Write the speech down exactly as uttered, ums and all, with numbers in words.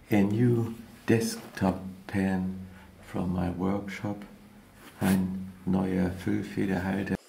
a new desktop pen from my workshop, ein neuer Füllfederhalter.